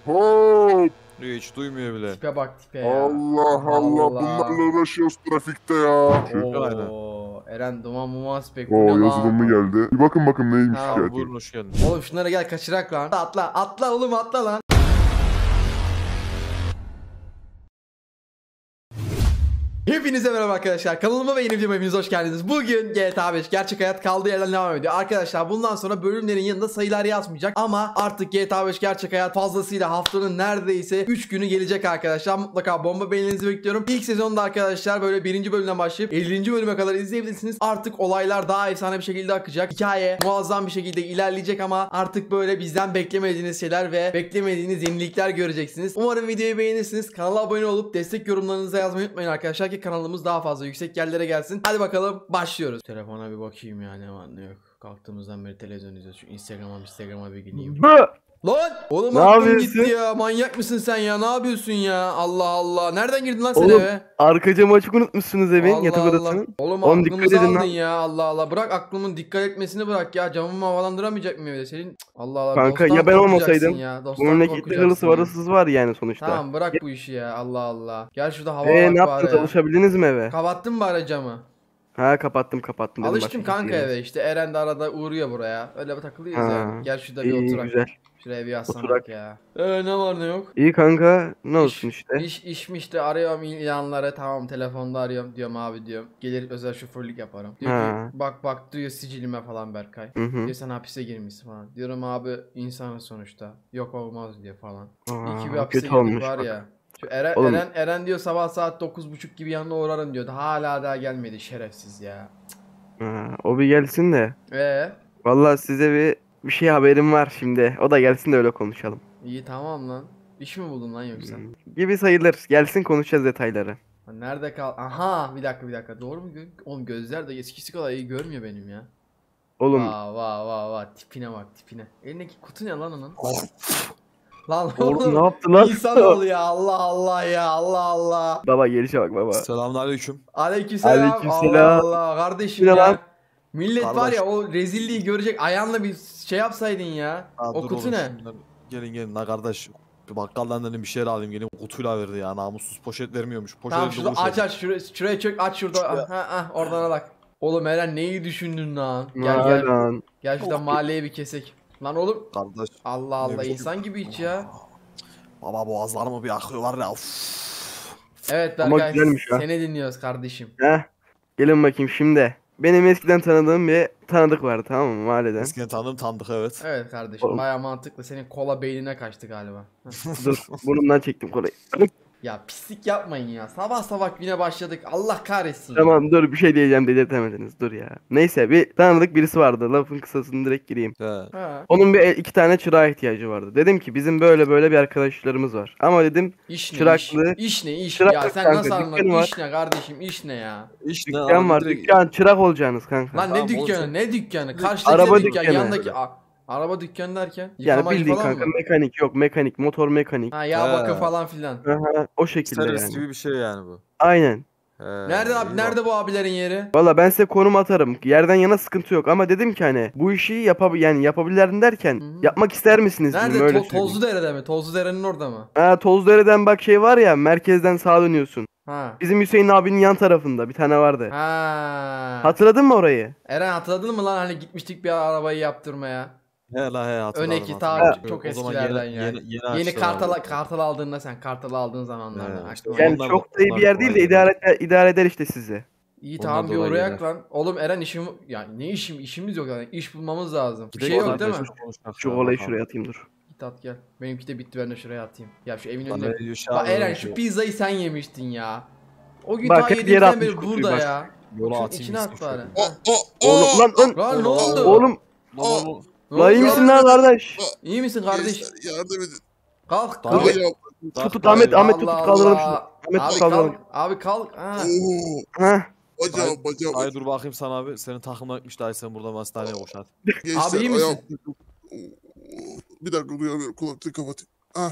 Hop. Hiç duymuyor bile. Tipe bak tipe ya. Allah Allah. Bunlarla uğraşıyoruz trafikte ya. Aynen. Oo, Eren duman muman spek. Bu Oo, ne lan? yazılımı geldi. Bir bakın neymiş Ha, Abi şikayeti. buyurun hoş geldin. Oğlum şunlara gel kaçırak lan. Atla atla oğlum atla lan. Hepinize merhaba arkadaşlar. Kanalıma ve yeni videoma hepiniz hoş geldiniz. Bugün GTA 5 gerçek hayat kaldığı yerden devam ediyor. Arkadaşlar bundan sonra bölümlerin yanında sayılar yazmayacak. Ama artık GTA 5 gerçek hayat fazlasıyla haftanın neredeyse 3 günü gelecek arkadaşlar. Mutlaka bomba beğeninizi bekliyorum. İlk sezonda arkadaşlar böyle 1. bölümden başlayıp 50. bölüme kadar izleyebilirsiniz. Artık olaylar daha efsane bir şekilde akacak. Hikaye muazzam bir şekilde ilerleyecek ama artık böyle bizden beklemediğiniz şeyler ve beklemediğiniz yenilikler göreceksiniz. Umarım videoyu beğenirsiniz. Kanala abone olup destek yorumlarınızı yazmayı unutmayın arkadaşlar ki kanalımız daha fazla yüksek yerlere gelsin. Hadi bakalım başlıyoruz. Telefona bir bakayım ya ne var ne yok. Kalktığımızdan beri televizyon izliyoruz. Şu Instagram'a bir gireyim. Lan! Oğlum Ne aklım yapıyorsun? gitti ya. Manyak mısın sen ya? Ne yapıyorsun ya? Allah Allah. Nereden girdin lan sen Oğlum, eve? arka camı açık unutmuşsunuz evin Allah yatak Allah. odasının. Oğlum Oğlum, aklımızı dikkat edin aldın lan. ya. Allah Allah. Bırak aklımın dikkat etmesini bırak ya. Camımı havalandıramayacak mıyım evde senin? Allah Allah. Kanka, dosttan ya ben korkacaksın olmasaydım? ya. Bu Dosttan memlekette korkacaksın hırlısı ya. varısız var yani sonuçta. Tamam bırak bu işi ya. Allah Allah. Gel şurada hava Ne bak yaptınız, bari ya. alışabildiniz mi eve? Kapattın mı bari camı? Ha, kapattım dedim, Alıştım başka kanka kimse eve işte. Eren de arada uğruyor buraya. Öyle bir takılıyoruz Ha, ya. Gel şurada bir İyi, oturak. güzel. Şuraya bir yaslanak Oturak. ya. Ne var ne yok? İyi kanka, ne olsun işte. İşmiş de arıyorum ilanları, tamam telefonda arıyorum diyorum abi diyorum. Gelir özel şoförlük yaparım. Diyor Ha. ki bak diyor sicilime falan Berkay. Hı hı. Diyor sen hapise girmişsin falan. Diyorum abi insanın sonuçta. Yok olmaz diyor falan. İyi ki bir Aa, hapise kötü girdik olmuş var bak. ya. Şu Eren, Oğlum. Eren diyor sabah saat 9.30 gibi yanına uğrarım diyordu. Hala daha gelmedi şerefsiz ya. Ha, o bir gelsin de. Ee, Vallahi size bir şey haberim var şimdi. O da gelsin de öyle konuşalım. iyi tamam lan. İş mi buldun lan yoksa? Gibi sayılır. Gelsin, konuşacağız detayları. Ha, nerede kal? Aha bir dakika. Doğru mu? Oğlum gözler de eskisi kadar iyi görmüyor benim ya. Oğlum, Vah tipine bak tipine. Elindeki kutu ne lan onun? Lan oğlum ne yaptı lan? İnsan ol ya Allah Allah ya Allah Allah. Baba, gelişe bak baba. Selamünaleyküm. Aleykümselam. Aleykümselam. Allah Allah kardeşim Ne ya. lan? Millet var Kardeş. ya o rezilliği görecek ayağınla bir şey yapsaydın ya. Aa, O dur kutu oğlum, ne? şunları- Gelin la kardeş. Bir bakkaldan dedim bir şeyler alayım, gelin kutuyla verdi ya, namussuz, poşet vermiyormuş. Tamam Poşet şurada aç şuraya çök aç şurada. Ha oradan bak. Oğlum Eren neyi düşündün lan? Gel. Lan. Gel şurada mahalleye bir kesek. Lan oğlum Kardeş. Allah Allah biçim- insan gibi iç ya. Baba boğazlarımı bir akıyor var ya. Uf. Evet Ama Berkay güzelmiş ha. seni dinliyoruz kardeşim. Heh. Gelin bakayım şimdi. Benim eskiden tanıdığım bir tanıdık vardı, tamam mı, mahalleden. Eskiden tanıdık evet. Evet kardeşim Oğlum. baya mantıklı. Senin kola beynine kaçtı galiba. Heh. Dur, burnumdan çektim kolayı. Ya pislik yapmayın ya. Sabah sabah güne başladık. Allah kahretsin ya. Tamam, dur, bir şey diyeceğim, dedirtemediniz, dur ya. Neyse, bir tanıdık birisi vardı, lafın kısasını direkt gireyim. He. Ha, Onun iki tane çırağa ihtiyacı vardı. Dedim ki bizim böyle bir arkadaşlarımız var. Ama dedim iş ne çıraklı- iş? İş ne iş? çırak Ya yok sen kanka, nasıl dükkanı anladın? var. İş ne kardeşim? İş ne ya? İşte dükkan var, dükkan, çırak olacaksınız kanka. Lan Tamam, ne oğlum dükkanı? sen- Ne dükkanı? Karşıdaki Araba dükkan, dükkanı. yandaki araba dükkanı derken Yani yıkamacı bildiğin falan kanka, mı? mekanik, yok mekanik, motor mekanik. Ha yağ He. bakım falan filan. Aha, o şekilde servis yani. gibi bir şey yani bu. Aynen. He, Nerede abi? iyi Nerede bu abilerin yeri? Valla ben size konum atarım. Yerden yana sıkıntı yok ama dedim ki hani bu işi yani yapabilirler derken Hı hı. yapmak ister misiniz dedim, Nerede? öyle söyleyeyim. Tozludere'de mi? Tozludere'nin orada mı? Ha, Tozdere'den bak şey var ya, merkezden sağa dönüyorsun. Ha. Bizim Hüseyin abinin yan tarafında bir tane vardı. Ha. Hatırladın mı orayı? Eren hatırladın mı lan hani gitmiştik bir arabayı yaptırmaya? He la he, hatırladım. Öndeki hatırladım. ta çok O zaman eskilerden ya. Yeni açtılar abi. kartal aldığında sen kartal aldığın zamanlarda. He, aklıma işte geldi. Yani onlar- çok da iyi bir onlar yer değil de kolay idare eder işte sizi. İyi onlar tamam bir dolayı uğrayak gelir. lan. Oğlum Eren yani ne işimiz yok yani. İş bulmamız lazım. Bir Gidelim şey yok oradan değil mi? konuşmak, konuşmak Şu ya, olayı bakalım. şuraya atayım, dur. Git at gel. Benimki de bitti ben de şuraya atayım. Ya şu evin Lan önüne. ne diyor şu Bak an, Eren öyle şu şey. pizzayı sen yemiştin ya. O gün Bak, ta hep yere yediğimden atmış beri kutuyu burada bak. ya. Yola Şunun atayım içine at gitsin bari. şöyle. Oğlum lan Lan ne oldu? oğlum Lan Ne lan iyi oldu misin lan kardeş? İyi misin kardeş? Yardım edin. Kalk Tamam. kalk. Tut Ahmet Allah tut kaldıralım şunu. Allah. Ahmet Abi tut kaldıralım. kalk. Abi kalk. Ha. Oo, Heh. bacağım. Ay dur bakayım sana abi. Senin takımdan gitmiş daha sen buradan hastaneye koş hadi. Gençler, Abi iyi misin? Bir dakika duyamıyorum. Kulaklığı kapatayım. Ah.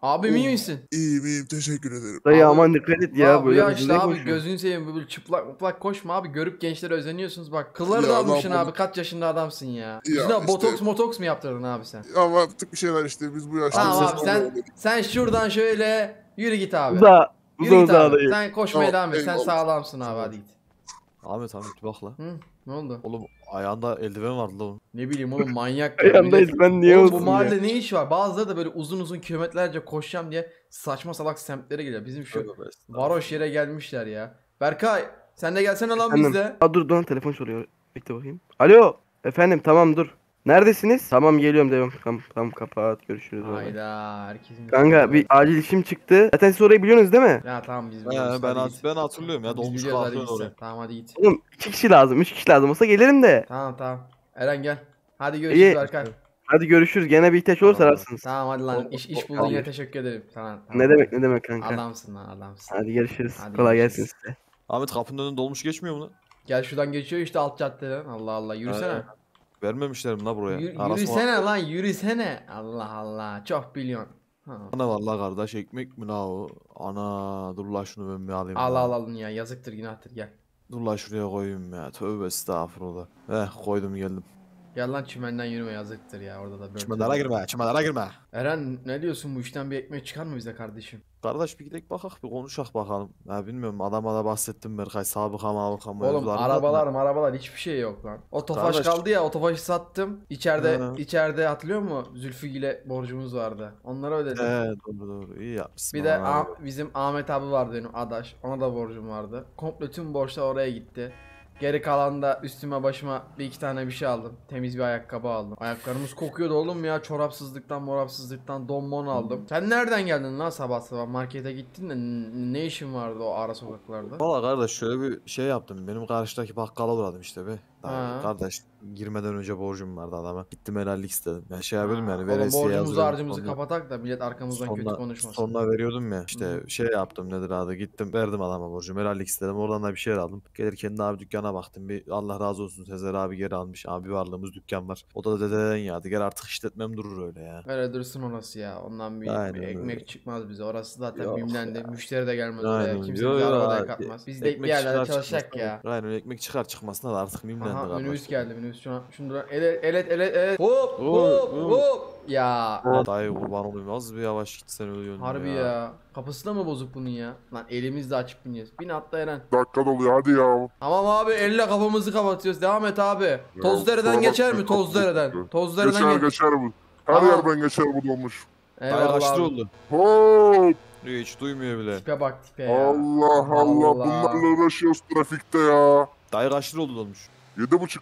Abim iyi misin? İyiyim teşekkür ederim. Dayı Abi- aman dikkat et ya Abi böyle. ya işte hızlı abi koşuyor. gözünü seveyim böyle çıplak muplak koşma abi. Görüp gençlere özeniyorsunuz bak. Kılları da Ya almışsın adam- abi. Kaç yaşında adamsın ya. Ya Yüzüne işte- botoks mu yaptırdın abi sen? Ama yaptık bir şeyler işte biz bu yaşta. Tamam abi sen şuradan şöyle yürü git abi. Uza. Yürü git Uza abi. dayı. Sen koşmaya Tamam, devam et. Sen eyvallah. sağlamsın abi hadi git. Ahmet bir bak la. Hı? Ne oldu? Oğlum ayağında eldiven vardı lan. Ne bileyim oğlum manyak ya. Ayağındayız Millet- ben niye Oğlum bu olsun ya. mahallede ne iş var? Bazıları da böyle uzun uzun kilometrelerce koşacağım diye saçma salak semtlere geliyor. Bizim şu Tövbe varoş yere gelmişler ya. Berkay sen de gelsene lan Efendim? bizde. Aa, dur telefon çalıyor. Bekle bakayım. Alo. Efendim tamam dur. Neredesiniz? Tamam geliyorum devam. Tamam kapat görüşürüz. Bye. Hayda herkesin. Kanka bir acil işim çıktı. Zaten siz orayı biliyorsunuz değil mi? Ya tamam biz He, biliyoruz. ben, hadi git. ben hatırlıyorum ya Biz dolmuş biliyoruz, hadi kalkıyorsun git sen. oraya. Tamam hadi git. Oğlum 2 kişi lazım 3 kişi lazım olsa gelirim de. Tamam. Eren gel. Hadi görüşürüz İyi. Berkay. Hadi görüşürüz. Gene bir ihtiyaç olursa Tamam. ararsınız. Tamam hadi lan. İş bulduğun yere teşekkür ederim. Tamam. Ne demek kanka. Adamsın lan adamsın. Hadi görüşürüz. Hadi Kolay görüşürüz. gelsin size. Ahmet kapının önünde dolmuş geçmiyor mu lan? Gel şuradan geçiyor işte alt caddeden. Allah Allah yürüsene. Vermemişler mi la buraya? Yürüsene lan yürüsene. Allah Allah çok biliyorsun. Ha. Ne var la kardeş ekmek mi la o? Ana dur la şunu ben bir alayım. Al ya. al ya yazıktır günahtır gel. Dur la şuraya koyayım ya. Tövbe estağfurullah. Koydum geldim. Gel lan çimenden yürüme yazıktır ya orada da böyle. Çimenlere girme, çimenlere girme. Eren ne diyorsun bu işten bir ekmek çıkar mı bize kardeşim? Kardeş bir gidelim bakak bir konuşak bakalım. Ya bilmiyorum adama da bahsettim Berkay sabıka mabıka Oğlum mevzuları var da. arabalar hiçbir şey yok lan. O Tofaş Kardeş- kaldı ya o Tofaş'ı sattım. He. İçeride hatırlıyor musun? Zülfügil'e borcumuz vardı. Onları ödedim. Doğru iyi yapmışsın. Bir de Vallahi. bizim Ahmet abi vardı benim adaş. Ona da borcum vardı. Komple tüm borçlar oraya gitti. Geri kalan da üstüme başıma bir iki tane bir şey aldım. Temiz bir ayakkabı aldım. Ayaklarımız kokuyordu oğlum ya. Çorapsızlıktan donmon aldım. Sen nereden geldin lan sabah sabah? Markete gittin de ne işin vardı o ara sokaklarda? Valla kardeş şöyle bir şey yaptım. Benim karşıdaki bakkala uğradım işte be. Ha. Kardeş girmeden önce borcum vardı adama. Gittim helallik istedim. Ya şey yapayım yani Oğlum veresiye borcumuzu yazıyorum. harcımızı Sonra- kapatak da millet arkamızdan kötü konuşmasın. Sonra veriyordum ya işte Hı. şey yaptım nedir adı gittim verdim adama borcumu helallik istedim oradan da bir şeyler aldım. Gelirken de abi dükkana baktım bir Allah razı olsun Sezer abi geri almış abi varlığımız dükkan var. O da dededen yağdı gel artık işletmem durur öyle ya. Öyle dursun orası ya. Ondan bir Aynen ekmek öyle. çıkmaz bize. Orası zaten Yok BİM'lendi. ya. Müşteri de gelmez Aynen. oraya. Kimse Yo, bizi yo, arabaya abi. katmaz. Biz de Ekmek bir yerlerde çıkar çalışacak çıkmaz ya. da- Aynen ekmek çıkar çıkmasına da artık mimlendi Aha kardeş. minibüs geldi minibüs şu an. Şunu evet. Hop Oy, hop oy. hop. Ya. Dayı kurban olayım az bir yavaş gitsen ölüyorsun Harbi ya. Kapısı da mı bozuk bunun ya? Lan elimiz de açık biniyoruz. Bin atla Eren. Dakika doluyor hadi ya. Tamam abi elle kafamızı kapatıyoruz. Devam et abi. Ya, Tozdere'den kusura geçer bakma, mi? Tozdere'den. kapatıyoruz. Tozdere'den Geçer bu. Her Tamam. yerden geçer bu dolmuş. Dayı Eyvallah kaç lira abi. oldu? Hop. Hiç duymuyor bile. Tipe bak tipe ya. Allah Allah bunlarla uğraşıyoruz trafikte ya. Dayı kaç lira oldu dolmuş? 7,5.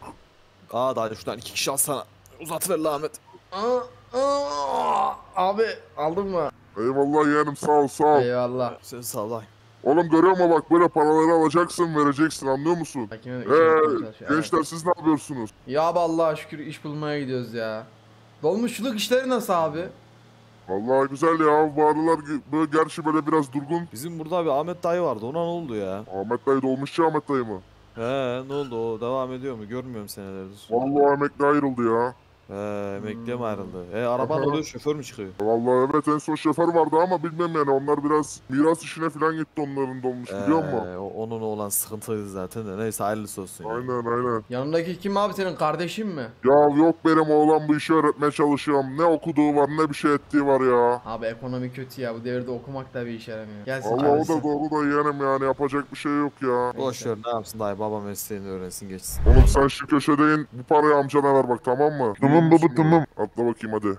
Dayı şuradan 2 kişi alsana. Uzatıver la Ahmet. Abi aldın mı? Eyvallah yeğenim sağ ol. Eyvallah. Sen sağ Oğlum görüyor musun bak böyle paraları alacaksın vereceksin anlıyor musun? Gençler siz ne yapıyorsunuz? Ya abi Allah'a şükür iş bulmaya gidiyoruz ya. Dolmuşçuluk işleri nasıl abi? Vallahi güzel ya bu aralar böyle gerçi böyle biraz durgun. Bizim burada bir Ahmet dayı vardı ona ne oldu ya? Ahmet dayı dolmuşçu Ahmet dayı mı? Ne oldu o devam ediyor mu görmüyorum senelerdir. Vallahi emekli ayrıldı ya. Emekliye mi ayrıldı? Araban oluyor şoför mü çıkıyor? Vallahi evet en son şoför vardı ama bilmem yani onlar biraz miras işine falan gitti onların dolmuş biliyor musun? Onun olan sıkıntıydı zaten de neyse hayırlısı olsun. ya. Aynen. Yanındaki kim abi senin kardeşin mi? Ya yok benim oğlan bu işi öğretmeye çalışıyorum. Ne okuduğu var ne bir şey ettiği var ya. Abi ekonomi kötü ya bu devirde okumak da bir işe yaramıyor. Gelsin Allah o abisi. da doğru da yeğenim yani yapacak bir şey yok ya. Boş ver ne yapsın dayı baba mesleğini öğrensin geçsin. Oğlum sen şu köşede in bu parayı amcana ver bak tamam mı? Tamam baba tamam. Atla bakayım hadi.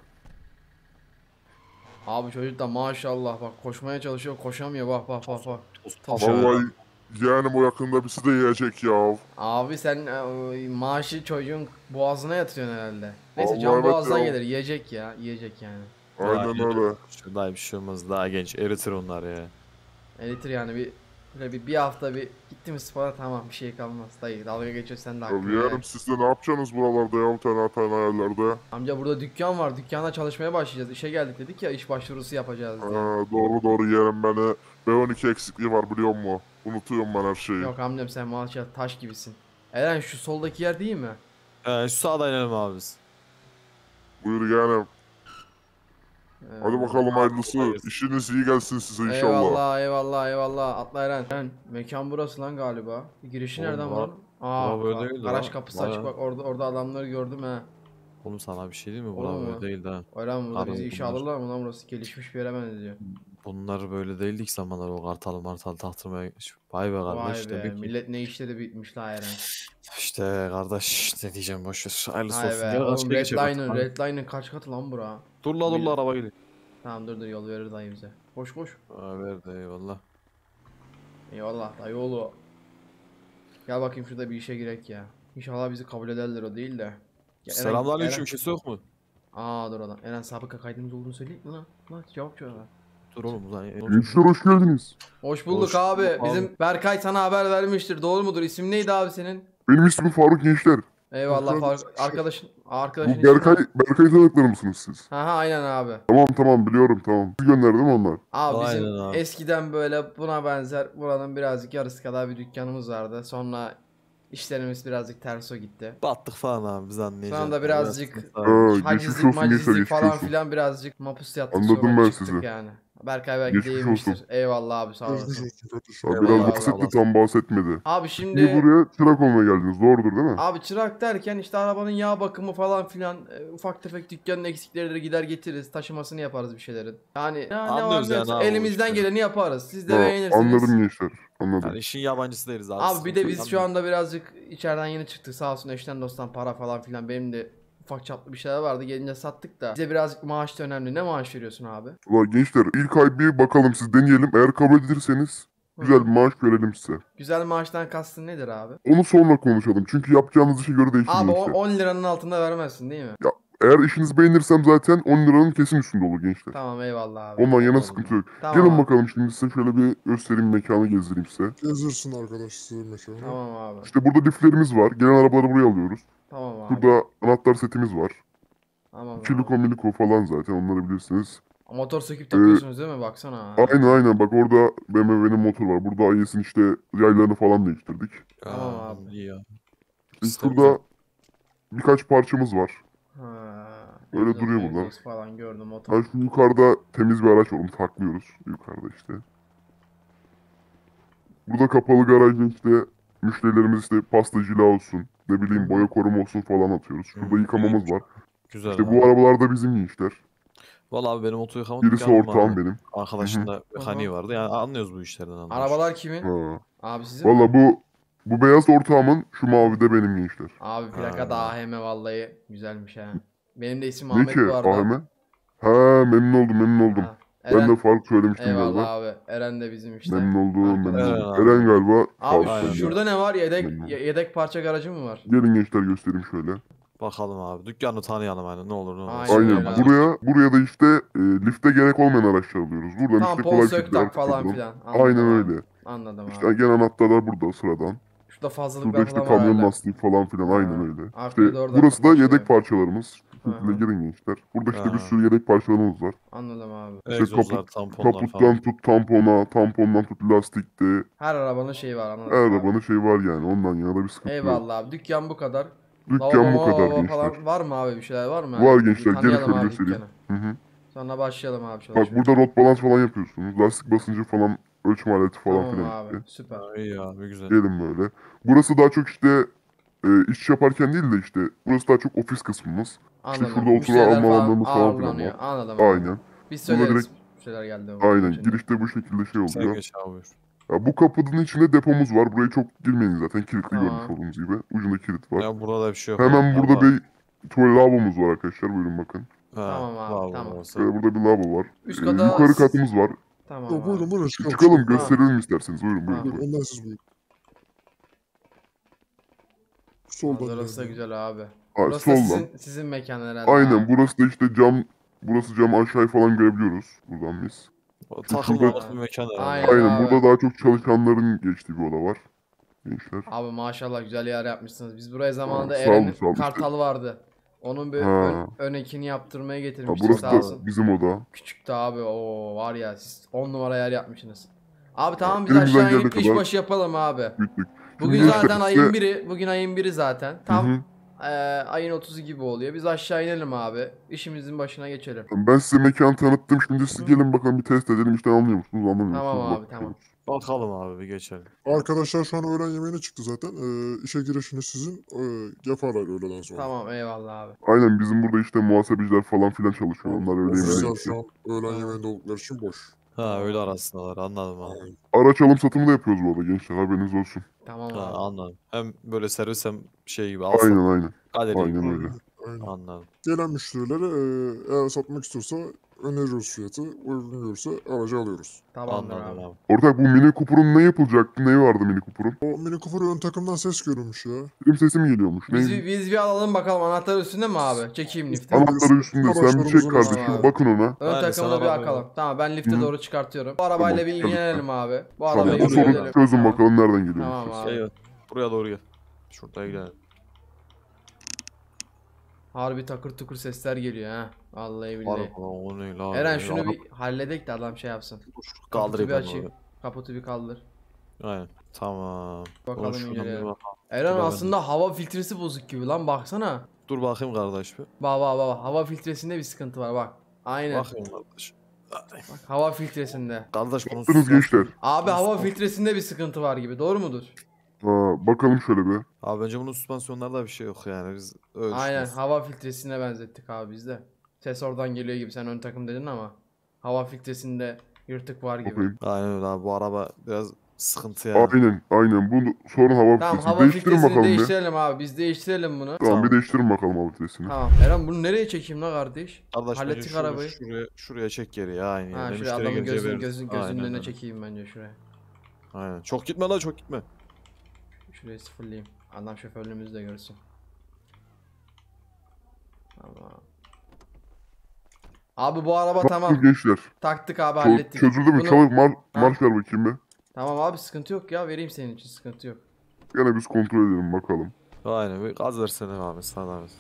Abi çocuk da maşallah bak koşmaya çalışıyor koşamıyor bak. Vallahi yeğenim o yakında birisi de yiyecek ya. Abi sen maaşı çocuğun boğazına yatırıyorsun herhalde. Neyse Vallahi can evet boğazdan ya. gelir yiyecek yani. Aynen öyle. Şu dayı bir şey olmaz daha genç eritir onlar ya. Elitir yani bir hafta bir gitti mi spora tamam bir şey kalmaz dayı dalga geçiyor sen de Ya hakkını ver. yeğenim siz de ne yapacaksınız buralarda ya tane yerlerde? Amca burada dükkan var dükkanda çalışmaya başlayacağız işe geldik dedik ya iş başvurusu yapacağız diye. Doğru yeğenim beni B12 eksikliği var biliyor musun? Unutuyorum ben her şeyi. Yok amcam sen maşallah taş gibisin. Eren şu soldaki yer değil mi? Şu sağda inelim abi biz. Buyur yeğenim. Hadi bakalım hayırlısı. İşiniz iyi gelsin size inşallah. Eyvallah eyvallah eyvallah. Atla Eren. Eren, mekan burası lan galiba. Girişi Oğlum, nereden bura- var? Aa, bura böyle değil garaj lan. kapısı açık, Bayağı. bak orada adamları gördüm ha. Oğlum sana bir şey değil mi? Olur Bura mu? böyle değil ha. Eren, burada bizi Harbi işe bunlar. alırlar mı lan, burası gelişmiş bir yere benziyor. Bunlar böyle değildi ilk zamanlar o kartalı martalı taktırmaya. Vay be kardeş Vay be, demek ki. millet ne işleri bitmiş la Eren. İşte kardeş ne diyeceğim boşver. Hayırlısı Vay olsun. be, Gel oğlum karşıya geçelim. Redline'ın kaç katı lan bura? Dur la araba geliyor. Tamam dur yol verir dayı bize. Koş koş. Ha verdi eyvallah. Eyvallah dayı oğlu. Gel bakayım şurada bir işe girek ya. İnşallah bizi kabul ederler, o değil de. Ya Eren- Selamünaleyküm Eren- kimse yok mu? Aa dur adam. Eren sabıka kaydımız olduğunu söyleyeyim mi lan? Lan cevap ver lan. Dur oğlum lan. Gençler hoş geldiniz. Hoş bulduk Hoş abi. bulduk abi. Bizim Berkay sana haber vermiştir. Doğru mudur? İsim neydi abi senin? Benim ismim Faruk Gençler. Eyvallah Berkay- arkadaşın Bu ismi Berkay, ne? Berkay tanıkları mısınız siz? Ha aynen abi. Tamam biliyorum tamam. Siz gönderdi mi onlar? Abi bizim Aynen abi. eskiden böyle buna benzer buranın birazcık yarısı kadar bir dükkanımız vardı. Sonra işlerimiz birazcık terso gitti. Battık falan abi biz anlayacağız. Sonra da birazcık- geçmiş Hacizlik olsun gençler, macizlik geçmiş falan olsun. filan birazcık mapus yattık, Anladım sonra ben çıktık sizi. yani. Berkay belki Geçmiş değmiştir. olsun. Eyvallah abi sağ olasın. Abi Eyvallah, biraz eyvallah. bahsetti tam bahsetmedi. Abi Şimdi şimdi buraya çırak olmaya geldiniz doğrudur değil mi? abi çırak derken işte arabanın yağ bakımı falan filan, ufak tefek dükkanın eksikleri gider getiririz, taşımasını yaparız bir şeylerin. Yani ne Anlıyoruz var yani ne abi o elimizden işleri. geleni yaparız. Siz de Ha, beğenirsiniz. anladım gençler. Anladım. Yani işin yabancısı değiliz abi. Abi bir de biz sıkıntı şu yok. anda birazcık içeriden yeni çıktık, sağ olsun eşten dosttan para falan filan, benim de ufak çaplı bir şeyler vardı, gelince sattık da. Bize birazcık maaş da önemli. Ne maaş veriyorsun abi? Ulan gençler ilk ay bir bakalım siz deneyelim. Eğer kabul edilirseniz güzel bir maaş görelim size. Güzel maaştan kastın nedir abi? Onu sonra konuşalım. Çünkü yapacağınız işe göre değişir Abi bu o işler. 10 liranın altında vermezsin değil mi? Eğer işinizi beğenirsem zaten 10 liranın kesin üstünde olur gençler. Tamam eyvallah abi. Ondan yana Eyvallah. sıkıntı yok. Tamam Gelin abi. bakalım şimdi size şöyle bir göstereyim, mekanı gezdireyim size. Gezirsin arkadaş sizin mekanı. Tamam abi. İşte burada liflerimiz var. Gelen arabaları buraya alıyoruz. Tamam abi. Burada anahtar setimiz var. Tamam Kiliko abi. miliko falan zaten onları bilirsiniz. Motor söküp takıyorsunuz değil mi? Baksana. Aynen bak orada BMW'nin motor var. Burada IS'in işte yaylarını falan değiştirdik. Tamam Aa, abi. iyi ya. İşte Sistem burada birkaç parçamız var. Ha, Öyle egzoz, duruyor bunlar. egzoz falan gördüm motor. Ha şu yukarıda temiz bir araç var. Onu saklıyoruz. Yukarıda işte. Burada kapalı garajda işte müşterilerimiz işte pastacılığa olsun. Ne bileyim boya koruma olsun falan atıyoruz. Şurada Hı, yıkamamız var. Güzel. İşte abi. bu arabalar da bizim gençler. Vallahi abi benim oto yıkama Birisi dükkanım ortağım vardı. benim. Arkadaşın da mekaniği vardı. Yani anlıyoruz bu işlerden anlıyoruz. Arabalar kimin? Ha. Abi sizin mi? Valla bu beyaz ortağımın, şu mavi de benim gençler. Abi plaka da Ha. AHM vallahi güzelmiş ha. Benim de isim Ne Ahmet ki bu arada. AHM? Ha memnun oldum. Ha, Ben Eren, de fark söylemiştim eyvallah galiba. abi. Eren de bizim işte. Memnun oldum. Arkadaş. Eren galiba. Abi fark söyledi. şurada ne var? Memnun. Yedek parça garajı mı var? Gelin gençler göstereyim şöyle. Bakalım abi. Dükkanı tanıyalım hani ne olur ne olmaz. Aynen Aynen. öyle. Buraya da işte lifte gerek olmayan araçlar alıyoruz. Buradan işte Tampon kolay sök şekilde tak falan kapatalım. filan. Aynen Anladım abi. öyle. Anladım İşte abi. gelen anahtarlar burada sıradan. Şurada Şurada fazlalıklar işte falan var kamyon hala. lastiği falan filan Ha. aynen öyle. Arkaya İşte doğru da burası da kapatıyor. yedek parçalarımız. Hı hı. Şekilde girin gençler. Burada işte Ha. bir sürü yedek parçalarımız var. Anladım abi. Egzozlar, tamponlar Kaputtan falan. tut tampona, tampondan tut lastikte. Her arabanın şeyi var anladım. Her abi. arabanın şey var yani. Ondan yana da bir sıkıntı yok. Eyvallah abi. Dükkan bu kadar. Dükkan bu kadar Lavabo gençler. falan var mı abi, bir şeyler var mı? Var Bir gençler, gelin tanıyalım şöyle abi göstereyim. dükkanı. Hı hı. Sonra başlayalım abi Bak çalışmaya. burada rot balans falan yapıyorsunuz. Lastik basıncı falan, ölçüm aleti falan Tamam filan abi işte. süper. Ha, İyi abi güzel. Gelin böyle. Burası daha çok işte iş yaparken değil de işte burası daha çok ofis kısmımız. Anladım. şurada oturan Müşteriler alma alanlarımız falan filan ağırlanıyor. var. Anladım abi. Aynen. Biz Burada söyleriz. direkt- Bir şeyler geldi. Aynen. Şimdi. Girişte bu şekilde şey Sen oluyor. geç abi buyur. Ya bu kapının içinde depomuz var. Burayı çok girmeyin zaten. Kilitli Tamam. görmüş olduğunuz gibi. Ucunda kilit var. Ya burada bir şey yok. Hemen abi. burada Ama- bir tuvalet lavabomuz var arkadaşlar. Buyurun bakın. Ha, Tamam abi, lavabo tamam. orası. Burada bir lavabo var. Üst kata- Yukarı katımız var. Tamam Yo, abi. buyurun çıkalım. Çıkalım gösterelim isterseniz. Buyurun Tamam. buyurun. Önden siz buyurun. Soldan Manzarası da gelin. güzel abi. Ha, Burası da soldan. sizin mekan herhalde. Aynen abi. burası da işte cam. Burası cam, aşağıya falan görebiliyoruz. Buradan biz. Takılmalık bir mekan herhalde. Aynen. Aynen abi. burada daha çok çalışanların geçtiği bir oda var. Gençler. Abi maşallah güzel yer yapmışsınız. Biz buraya zamanında Sağ olun, Eren'in sağ olun. Kartal vardı. Onun bir Ha. ön ekini yaptırmaya Ha, getirmiştik burası sağ olsun. da bizim oda. Küçüktü abi. Oo var ya siz 10 numara yer yapmışsınız. Abi tamam biz elimizden aşağı inip geldiği iş kadar başı yapalım abi. Büyüttük. Bugün Şimdi zaten işte ayın size- biri. Bugün ayın biri zaten. Hı Tam hı. ayın 30'u gibi oluyor. Biz aşağı inelim abi. İşimizin başına geçelim. Ben size mekan tanıttım. Şimdi siz gelin bakalım bir test edelim. İşte anlıyor musunuz? Anlamıyor musunuz? Tamam abi, Bak- tamam. Bakalım abi bir geçelim. Arkadaşlar şu an öğlen yemeğine çıktı zaten. İşe girişiniz sizin. Yaparlar öğleden sonra. Tamam, eyvallah abi. Aynen bizim burada işte muhasebeciler falan filan çalışıyor. Onlar öyle yemeğine Ofisler gitti. şu an öğlen Tamam. yemeğinde oldukları için boş. Ha öyle arasındalar anladım abi. Aynen. Araç alım satımı da yapıyoruz bu arada gençler. Haberiniz olsun. Tamam Ha, abi. anladım. Hem böyle servis hem şey gibi Aynen alsam. aynen. Galeri Aynen gibi. öyle. Aynen. Anladım. Gelen müşterilere eğer satmak istiyorsa öneriyoruz fiyatı. Uygun görürse aracı alıyoruz. Tamamdır Anladım abi. abi. Ortak bu Mini Cooper'un ne yapılacaktı? Neyi vardı Mini Cooper'un? O Mini Cooper ön takımdan ses görünmüş ya. Benim sesim mi geliyormuş? Biz, Neymiş? biz bir alalım bakalım, anahtar üstünde mi abi? Çekeyim lifte. Anahtarı üstünde. Sen bir çek Araçlarımızın kardeşim. abi. Bakın ona. Ön Ben de takımını sana bir bakıyorum. bakalım. Tamam, ben lifte Hı. doğru çıkartıyorum. Bu arabayla Tamam, bir tabii. ilgilenelim abi. Bu Tamam. arabayı Bu sorun yürüyelim. çözün Tamam. bakalım nereden geliyor. Tamam abi. Şey buraya doğru gel. Şurada gidelim. Harbi takır tukur sesler geliyor ha. Vallahi billahi. Araba o ne la? Eren öyle? şunu Araba- bir halledek de adam şey yapsın. kaldırayım bir ben açayım. onu. Kaputu bir kaldır. Aynen. Tamam. Bakalım Şuradan bir inceleyelim. bakalım. Eren Dur ben- aslında hava filtresi bozuk gibi lan, baksana. Dur bakayım kardeş bir. Bak hava filtresinde bir sıkıntı var bak. Aynen. Bakayım kardeş. Bak, hava filtresinde. Kardeş bunu Yaptınız gençler. Abi hava filtresinde bir sıkıntı var gibi, doğru mudur? Bakalım şöyle bir. Abi bence bunun süspansiyonlarda bir şey yok yani biz öyle Aynen, düşünüyoruz. hava filtresine benzettik abi biz de. Ses oradan geliyor gibi, sen ön takım dedin ama hava filtresinde yırtık var gibi. Bakayım. Aynen öyle abi, bu araba biraz sıkıntı yani. Aynen. Bu sorun hava Tamam, filtresi. hava Değiştirin filtresini bakalım bir. değiştirelim abi, biz değiştirelim bunu. Tamam bir değiştirin bakalım hava filtresini. Tamam. Eren, bunu nereye çekeyim la kardeş? Kardeş Hallettik bence arabayı. şuraya çek geri ya aynı Ha, yerine. şuraya Müşteri adamın gelince veririz. gözünün Aynen önüne öyle. çekeyim bence şuraya. Aynen. Çok gitme la, çok gitme. Şurayı sıfırlayayım. Adam şoförlüğümüzü de görsün. Tamam. Abi bu araba tamam. Yaptınız gençler. Taktık abi, hallettik. Çözüldü mü? Bunu- Çabuk Ha. marş ver bakayım bir. Tamam abi, sıkıntı yok ya, vereyim senin için, sıkıntı yok. Gene biz kontrol edelim bakalım. Aynen, bir gaz versene abi sana abi.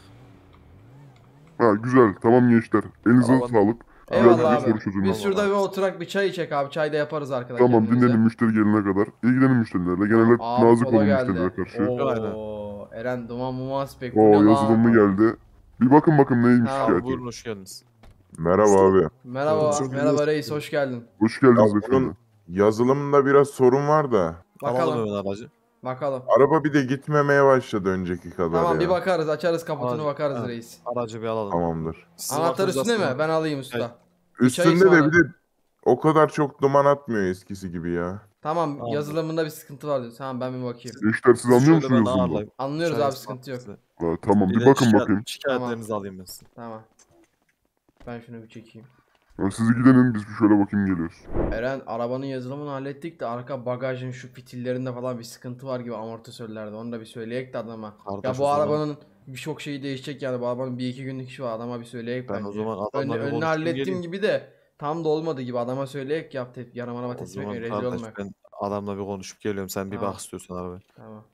Ha güzel. Tamam gençler. Elinize Tamam. sağlık. Eyvallah Biraz bir abi. soru çözün. Biz şurada abi. bir oturak bir çay içek abi, çay da yaparız arkadaşlar. Tamam kendimize. dinlenin müşteri gelene kadar. İlgilenin müşterilerle. Genelde Abi nazik kola olun geldi. müşterilere karşı. Oo, Eren duman mumas pek. Oo yazılımlı geldi. Bir bakın neymiş Ha, Abi şikayeti. buyurun, hoş geldiniz. Merhaba abi. Merhaba, Çok merhaba iyi. reis, hoş geldin. Hoş geldiniz Ya efendim. bunun yazılımında biraz sorun var da. Alalım Bakalım, hemen aracı. bakalım. Araba bir de gitmemeye başladı önceki kadar Tamam, ya. bir bakarız, açarız kaputunu, Abi, bakarız ha. reis. Aracı bir alalım. Tamamdır. Sizin Anahtar aklınızda üstünde mi? aslında- Ben alayım usta. Evet. Bir çay Üstünde de ısmarla. bir de o kadar çok duman atmıyor eskisi gibi ya. Tamam, Tamam. yazılımında bir sıkıntı var diyor. Tamam, ben bir bakayım. Gençler siz anlıyor Şöyle musunuz ben yazılımı? ağırlayayım. Anlıyoruz Çay abi, ısmarlayayım sıkıntı yok. size. Tamam bir de bakın şikayet- bakayım. Şikayetlerinizi alayım ben size. Tamam. Ben şunu bir çekeyim. Siz gidenin biz bir şöyle bakayım geliyoruz. Eren, arabanın yazılımını hallettik de arka bagajın şu fitillerinde falan bir sıkıntı var gibi, amortisörlerde. Onu da bir söyleyek de adama. Kardeş, Ya o bu zaman- arabanın birçok şeyi değişecek yani. Bu arabanın bir iki günlük işi var. Adama bir söyleyek Ben bence. o zaman adamla bir Önüne konuşayım, hallettiğim geleyim. gibi de tam da olmadı gibi. Adama söyleyek, yap yarım araba O teslim zaman etmeyin, rezil kardeş olma. ben adamla bir konuşup geliyorum. Sen bir Tamam. bak istiyorsan arabaya. Tamam.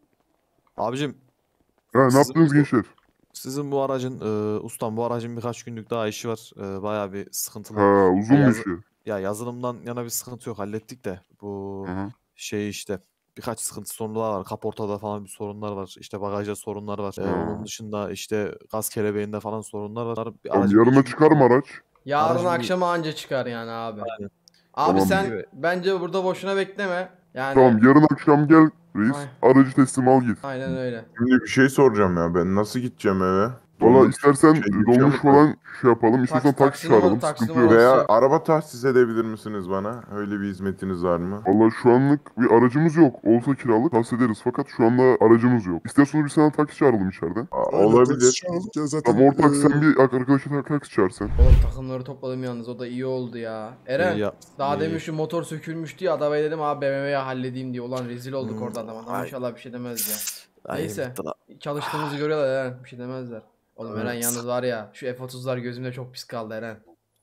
Abicim Ne Sizin yaptınız bu- gençler? sizin bu aracın ustam bu aracın birkaç günlük daha işi var. Bayağı bir sıkıntılı. Ha uzun Ya, bir şey. Ya yazılımdan yana bir sıkıntı yok, hallettik de bu Hı hı. şey işte birkaç sıkıntı sorunlar var. Kaportada falan bir sorunlar var. İşte bagajda sorunlar var. Hı. Onun dışında işte gaz kelebeğinde falan sorunlar var. Bir Tamam, aracın yarına iki- çıkar mı araç? Yarın Aracın bir- akşama anca çıkar yani abi. Aynen. Abi Tamam. sen Evet. bence burada boşuna bekleme. Yani Tamam yarın akşam gel reis. Ay. Aracı teslim al git. aynen öyle. Şimdi bir şey soracağım ya, ben nasıl gideceğim eve? Valla Dolmuş istersen şey, dolmuş imkanı falan şey yapalım. İstersen taksi taksi numara- çağıralım. taksi Sıkıntı yok. numarası- Veya araba tahsis edebilir misiniz bana? Öyle bir hizmetiniz var mı? Valla şu anlık bir aracımız yok. Olsa kiralık tahsis ederiz. Fakat şu anda aracımız yok. İstiyorsanız bir sana taksi çağıralım içeriden. Aynen, taksi Olabilir. çağırdık ya zaten. Tamam ortak sen bir arkadaşa taksi çağır sen. Oğlum takımları topladım yalnız, o da iyi oldu ya. Eren, Ya, daha iyi. demin şu motor sökülmüştü ya, adama dedim abi BMW'ye halledeyim diye. Ulan rezil olduk Hmm, orada adama. Ama ay. inşallah bir şey demez ya. Ay, Neyse. bitti la. Çalıştığımızı görüyorlar Eren, bir şey demezler. Oğlum Eren Evet. yalnız var ya, şu F30'lar gözümde çok pis kaldı Eren.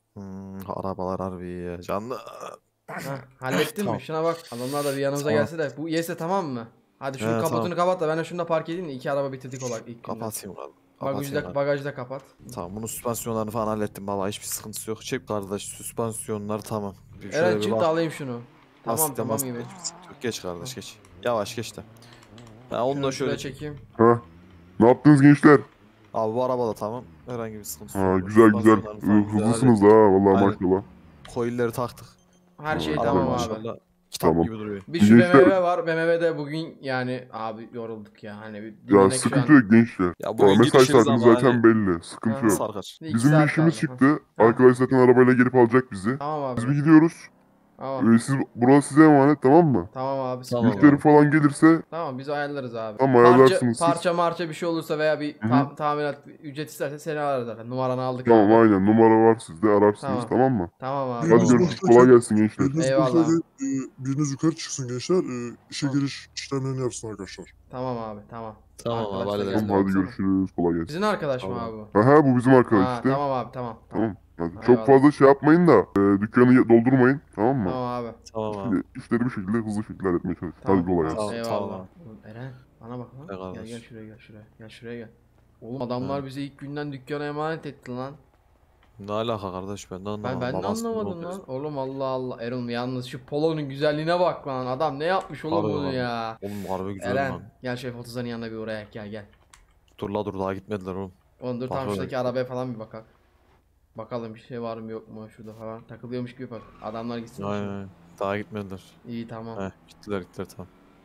Arabalar harbi ya. Canlı. Hah, hallettin Tamam. mi? Şuna bak. Adamlar da bir yanımıza Tamam. gelse de. Bu yese tamam mı? Hadi şunun He, kaputunu tamam. kapat da ben de şunu da park edeyim de 2 araba bitirdik olarak ilk günden. Kapatayım abi. Bagajı Kapatayım da, abi. bagajı da kapat. Tamam, bunun süspansiyonlarını falan hallettim baba. Hiçbir sıkıntısı yok. Çek kardeş, süspansiyonlar tamam. Bir şöyle Eren bir çık bak. da alayım şunu. Tamam Lastikte tamam mastikte gibi. hiçbir sıkıntı yok. Geç kardeş geç. Yavaş geç de. Ha, onu da Şunu şöyle şuraya çek. çekeyim. Ha Ne yaptınız gençler? Abi bu araba da tamam. Herhangi bir sıkıntı Ha, yok. güzel güzel. Süspansiyonları falan güzel. Hızlısınız da ha vallahi Aynen. maşallah. Coil'leri taktık. Her şey Aa, tamam tamam, abi. Maşallah. Kitap Tamam. gibi duruyor. Bir şu Gençler- BMW var. BMW'de bugün yani abi yorulduk ya. Hani bir Ya dinlenek şu sıkıntı an. yok gençler. Ya Mesai gidişiniz saatimiz ama zaten hani belli. Sıkıntı Ha. yok. sarkar. İki Bizim bir saat işimiz kaldı. çıktı. Ha. Arkadaş zaten arabayla gelip alacak bizi. Tamam abi. Biz bir gidiyoruz. Tamam. Burası size emanet, tamam mı? Tamam abi. Tamam Tamam. Yükleri falan gelirse Tamam biz ayarlarız abi. Tamam, ayarlarsınız siz. Parça marça bir şey olursa veya bir Hı hı. tamirat ücret isterse seni ararız zaten. Numaranı aldık tamam abi. aynen numara var sizde ararsınız, Tamam. tamam mı? Tamam abi. Hadi Tamam. görüşürüz, kolay gelsin gençler. Biriniz, Eyvallah. biriniz yukarı çıksın gençler. İşe Tamam. giriş işlemlerini yapsın arkadaşlar. Tamam abi tamam. Tamam abi, Arkadaşlar hallederiz. geldi, Tamam hadi baksana. görüşürüz, kolay gelsin. Sizin arkadaş mı Tamam. abi bu? Aha bu bizim arkadaş Ha, işte. tamam abi tamam. Tamam. Hadi. Eyvallah. Çok fazla şey yapmayın da dükkanı doldurmayın, tamam mı? Tamam abi. Tamam abi. Şimdi işleri bir şekilde hızlı şekilde halletmeye çalışın. Tamam. Hadi kolay gelsin. Tamam. Tamam, Eyvallah. tamam. Oğlum, Eren bana bak lan. Ne Gel kardeş? gel şuraya gel şuraya. Gel şuraya gel. Oğlum adamlar bize ilk günden dükkana emanet etti lan. Ne alaka kardeş, ben de anlamadım. Ben de Babası gibi anlamadım oluyoruz. lan. Oğlum Allah Allah. Erol yalnız şu polonun güzelliğine bak lan. Adam ne yapmış oğlum Harbi bunu lan. ya. Oğlum harbi güzel Eren lan. gel şef 30'ların yanına bir uğraya gel gel. Dur la dur, daha gitmediler oğlum. Oğlum dur tam Bakalım. şuradaki arabaya falan bir bakalım. Bakalım bir şey var mı yok mu şurada falan. Takılıyormuş gibi bak. Adamlar gitsin. Aynen aynen. Daha gitmediler. İyi tamam. Heh, gittiler tamam.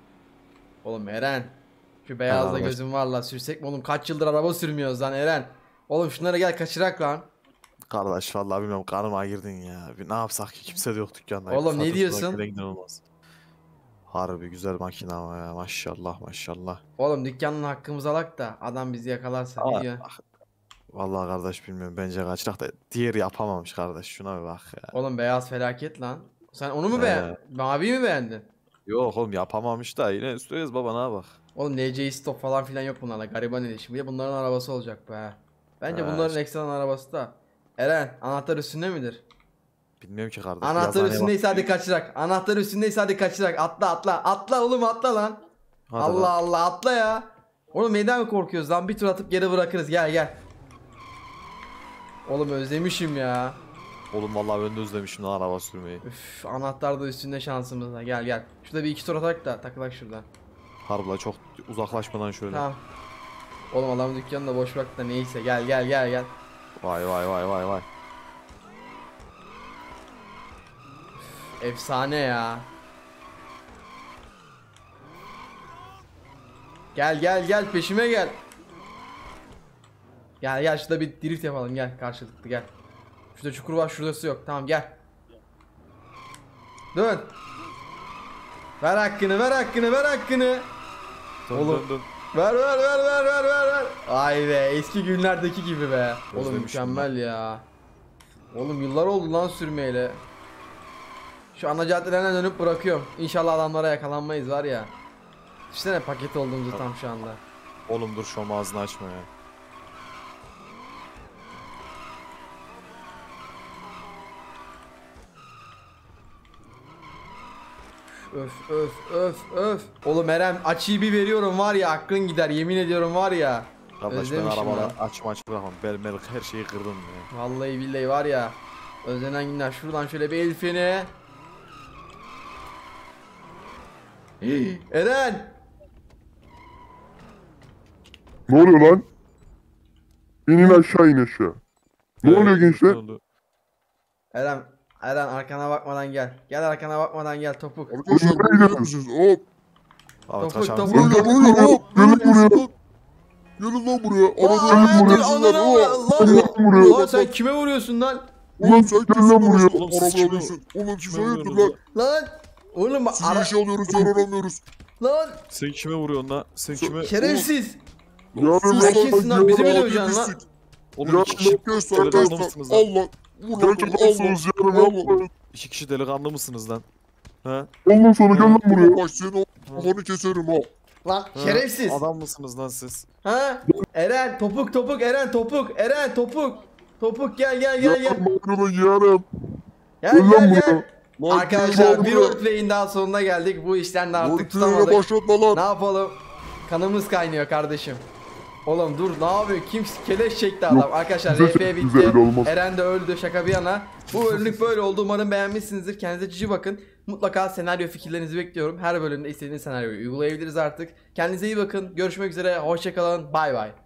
Oğlum Eren. Şu beyazda Kardeş. gözün var la, sürsek mi oğlum, kaç yıldır araba sürmüyoruz lan Eren. Oğlum şunlara gel kaçırak lan. Kardeş vallahi bilmiyorum, karnıma girdin ya. Bir ne yapsak ki, kimse de yok dükkanda. Oğlum, ne Satın diyorsun? sonra gelen olmaz. Harbi güzel makine ama ya, maşallah maşallah. Oğlum dükkanın hakkımızı alak da adam bizi yakalarsa Aa, ne diyor? Vallahi kardeş bilmiyorum, bence kaçırak da diğeri yapamamış kardeş, şuna bir bak ya. Oğlum beyaz felaket lan. Sen onu mu He. Maviyi mi beğendin? Yok oğlum, yapamamış da yine üstüyoruz baba, ne bak. Oğlum NC stop falan filan yok bunlarla, gariban edişim. Bir de bunların arabası olacak be. Bence He, bunların işte. ekstradan arabası da. Eren anahtar üstünde midir? Bilmiyorum ki kardeş. Anahtar yazıhaneye üstündeyse bak. hadi kaçırak. Anahtar üstündeyse hadi kaçırak. Atla atla. Atla oğlum atla lan. Hadi Allah lan. Allah atla ya. Oğlum neyden mi korkuyoruz lan? Bir tur atıp geri bırakırız. Gel gel. Oğlum özlemişim ya. Oğlum vallahi ben de özlemişim lan araba sürmeyi. Üf, anahtar da üstünde şansımızda. Gel gel. Şurada bir iki tur atak da takılak şuradan. Harbiden çok uzaklaşmadan şöyle. Tamam. Oğlum adamın dükkanını da boş bırak da neyse. Gel gel gel gel. Vay vay vay vay vay. Efsane ya. Gel gel gel peşime gel. Gel gel şurada bir drift yapalım, gel karşılıklı gel. Şurada çukur var, şurası yok. Tamam gel. Dön. Ver hakkını, ver hakkını, ver hakkını. Dön, Oğlum. dön, dön. Ver ver ver ver ver ver ver. Ay be, eski günlerdeki gibi be. Oğlum Özlemişim mükemmel ya. Oğlum yıllar oldu lan sürmeyle. Şu ana caddelerine dönüp bırakıyorum. İnşallah adamlara yakalanmayız var ya. İşte ne paket olduğumuzu tam şu anda. Oğlum dur, şu an ağzını açma ya. Öf öf öf öf. Oğlum Eren açıyı bir veriyorum var ya, aklın gider yemin ediyorum var ya. Kardeş ben Özlemişim arabada lan. açma bırakmam. Bel mel her şeyi kırdım ya. Vallahi billahi var ya. Özlenen günler. Şuradan şöyle bir el freni. Eren. Ne oluyor lan? İnin aşağı, in aşağı. Ne oluyor gençler? Ne oldu? Eren. Eren arkana bakmadan gel. Gel arkana bakmadan gel topuk. Arkadaşlar Nereye bunu gidiyorsun? misiniz? Hop. Abi Topuk, kaçalım. topuk. Gelin lan buraya hop. Gelin buraya. Gelin lan buraya. Arabayı Dur, alıyorsunuz ananı lan. lan. Hop. Buraya Lan bak, sen bak. kime vuruyorsun lan? Oğlum sen Gelin lan buraya. kesin Oğlum siz araba kime- alıyorsun. Oğlum siz kime hayırdır vuruyorsunuz lan? Lan. Oğlum bak Sizi işe alıyoruz, yararamıyoruz. lan. Sen kime vuruyorsun lan? Sen kime? Şerefsiz. Yarın Sen kimsin lan? Bizi mi döveceksin lan? Oğlum iki kişi Yarın kes lan, delikanlı kes mısınız lan. lan? Allah. Vur lan, Gerçek Allah. olsunuz yarın Allah. İki kişi delikanlı mısınız lan? He? Ondan sonra gel lan buraya. Bak senin o kafanı keserim ha. Lan He? şerefsiz. Adam mısınız lan siz? Ha? Eren topuk topuk, Eren topuk, Eren topuk. Topuk gel gel gel gel. Yarın yarın. Gel Gel lan gel buraya. gel. Lan Arkadaşlar gel bir lan buraya. roleplay'in daha sonuna geldik. Bu işten de artık Roleplay'e tutamadık. başlatma lan. Ne yapalım? Kanımız kaynıyor kardeşim. Oğlum dur ne yapıyor? Kim keleş çekti adam. Yok, Arkadaşlar bize RP çek, bitti. bize öyle olmaz. Eren de öldü, şaka bir yana. Bu bölümlük böyle oldu. Umarım beğenmişsinizdir. Kendinize cici bakın. Mutlaka senaryo fikirlerinizi bekliyorum. Her bölümde istediğiniz senaryoyu uygulayabiliriz artık. Kendinize iyi bakın. Görüşmek üzere. Hoşçakalın. Bay bay.